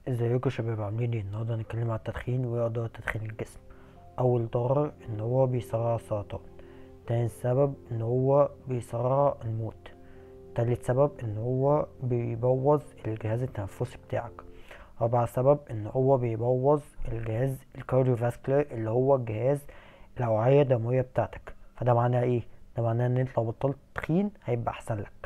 ازيكم يا شباب، عاملين ايه؟ النهارده هنتكلم على التدخين وايه اضرار تدخين الجسم. اول ضرر ان هو بيسرع السرطان. تاني سبب ان هو بيسرع الموت. تالت سبب ان هو بيبوظ الجهاز التنفسي بتاعك. رابع سبب ان هو بيبوظ الجهاز الكارديوفاسكولار اللي هو الجهاز الاوعية الدموية بتاعتك. فده معناه ايه؟ ده معناه ان انت لو بطلت تدخين هيبقى احسن لك.